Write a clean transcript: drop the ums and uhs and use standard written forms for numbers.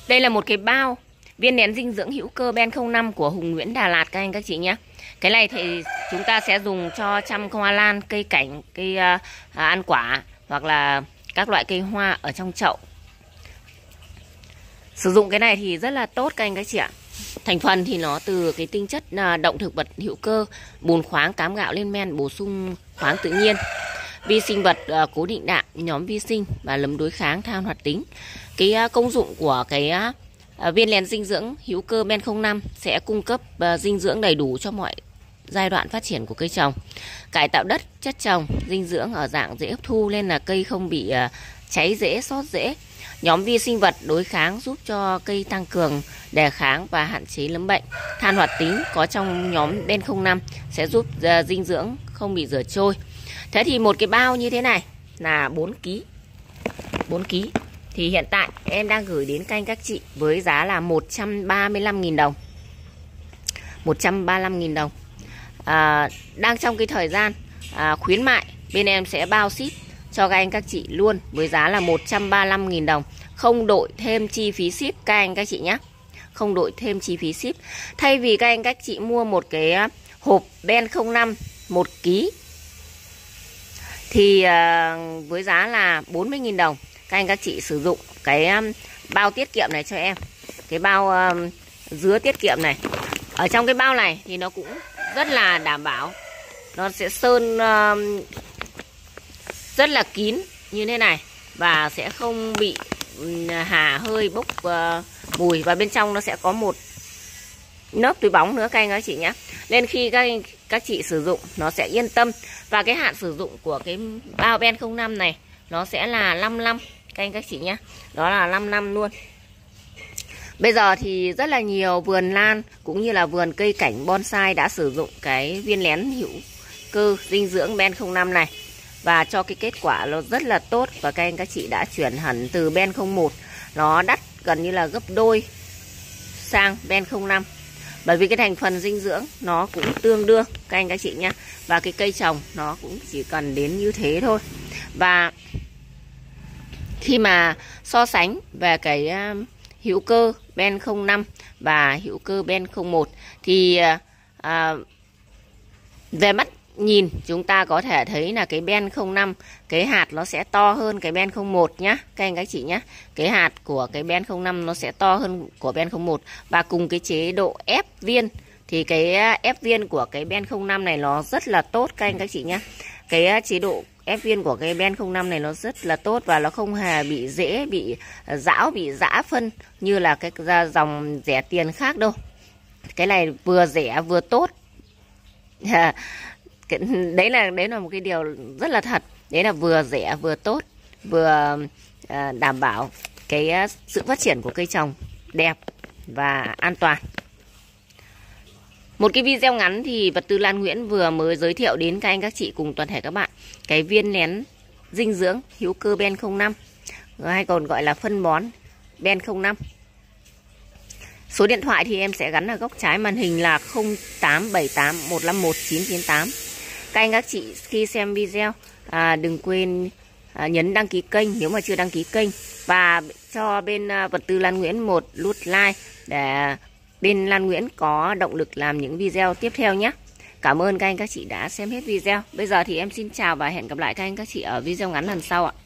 Đây là một cái bao viên nén dinh dưỡng hữu cơ Ben 05 của Hùng Nguyễn Đà Lạt các anh các chị nhé. Cái này thì chúng ta sẽ dùng cho chăm hoa lan, cây cảnh, cây ăn quả hoặc là các loại cây hoa ở trong chậu. Sử dụng cái này thì rất là tốt các anh các chị ạ. Thành phần thì nó từ cái tinh chất động thực vật hữu cơ, bùn khoáng, cám gạo lên men, bổ sung khoáng tự nhiên, vi sinh vật cố định đạm, nhóm vi sinh và nấm đối kháng, than hoạt tính. Cái công dụng của cái viên nén dinh dưỡng hữu cơ Ben 05 sẽ cung cấp dinh dưỡng đầy đủ cho mọi giai đoạn phát triển của cây trồng, cải tạo đất, chất trồng, dinh dưỡng ở dạng dễ hấp thu nên là cây không bị cháy rễ, sót rễ. Nhóm vi sinh vật đối kháng giúp cho cây tăng cường đề kháng và hạn chế nấm bệnh. Than hoạt tính có trong nhóm Ben 05 sẽ giúp dinh dưỡng không bị rửa trôi. Thế thì một cái bao như thế này là 4 kg. 4 kg thì hiện tại em đang gửi đến các anh các chị với giá là 135.000 đồng. 135.000 đồng. Đang trong cái thời gian khuyến mại, bên em sẽ bao ship cho các anh các chị luôn với giá là 135.000 đồng, không đội thêm chi phí ship các anh các chị nhé. Không đội thêm chi phí ship. Thay vì các anh các chị mua một cái hộp Ben 05 1 kg thì với giá là 40.000 đồng, các anh các chị sử dụng cái bao tiết kiệm này cho em. Cái bao dứa tiết kiệm này. Ở trong cái bao này thì nó cũng rất là đảm bảo. Nó sẽ sơn rất là kín như thế này và sẽ không bị hà hơi bốc mùi, và bên trong nó sẽ có một lớp túi bóng nữa các anh các chị nhé. Nên khi các chị sử dụng nó sẽ yên tâm. Và cái hạn sử dụng của cái bao Ben 05 này nó sẽ là 5 năm các anh các chị nhé. Đó là 5 năm luôn. Bây giờ thì rất là nhiều vườn lan cũng như là vườn cây cảnh bonsai đã sử dụng cái viên nén hữu cơ dinh dưỡng Ben 05 này và cho cái kết quả nó rất là tốt. Và các anh các chị đã chuyển hẳn từ Ben 01 nó đắt gần như là gấp đôi sang Ben 05, bởi vì cái thành phần dinh dưỡng nó cũng tương đương các anh các chị nhé. Và cái cây trồng nó cũng chỉ cần đến như thế thôi. Và khi mà so sánh về cái hữu cơ Ben 05 và hữu cơ Ben 01 thì về mắt nhìn chúng ta có thể thấy là cái Ben 05 cái hạt nó sẽ to hơn cái Ben 01 nhá các anh các chị nhé. Cái hạt của cái Ben 05 nó sẽ to hơn của Ben 01, và cùng cái chế độ ép viên thì cái ép viên của cái Ben 05 này nó rất là tốt các anh các chị nhé. Cái chế độ ép viên của cái Ben 05 này nó rất là tốt và nó không hề bị dễ bị rão, bị giã phân như là cái dòng rẻ tiền khác đâu. Cái này vừa rẻ vừa tốt. Đấy là một cái điều rất là thật. Đấy là vừa rẻ vừa tốt, vừa đảm bảo cái sự phát triển của cây trồng đẹp và an toàn. Một cái video ngắn thì vật tư Lan Nguyễn vừa mới giới thiệu đến các anh các chị cùng toàn thể các bạn cái viên nén dinh dưỡng hữu cơ Ben 05 hay còn gọi là phân bón Ben 05. Số điện thoại thì em sẽ gắn ở góc trái màn hình là 0878 151 998. Các anh các chị khi xem video đừng quên nhấn đăng ký kênh nếu mà chưa đăng ký kênh, và cho bên vật tư Lan Nguyễn một nút like để bên Lan Nguyễn có động lực làm những video tiếp theo nhé. Cảm ơn các anh các chị đã xem hết video. Bây giờ thì em xin chào và hẹn gặp lại các anh các chị ở video ngắn lần sau ạ.